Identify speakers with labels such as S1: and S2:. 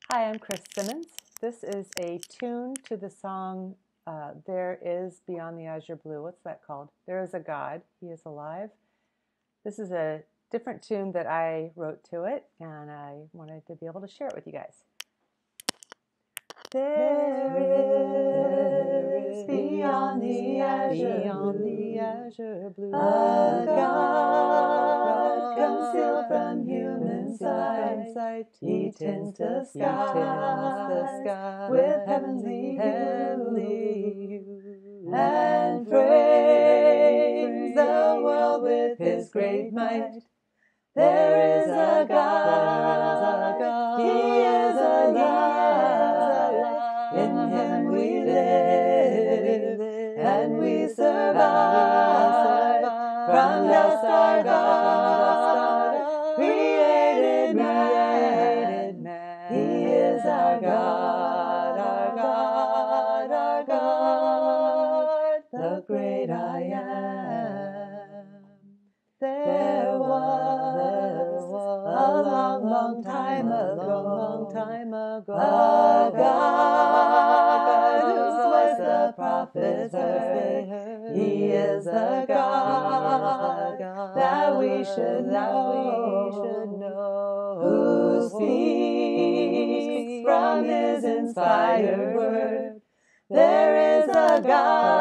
S1: Hi, I'm Chris Simmons. This is a tune to the song There Is Beyond the Azure Blue. What's that called? There is a God. He is alive. This is a different tune that I wrote to it, and I wanted to be able to share it with you guys. There is beyond the azure blue, a God concealed from human sight. He tints the sky with heavenly hue, and frames the world with His great might. There is a God, He is alive. In Him we live, and we survive. From dust our God created man. He is our God, the great I am. There was a long time ago, a God whose voice the prophets heard. He is the God that we should know, who speaks from His inspired word. There is a God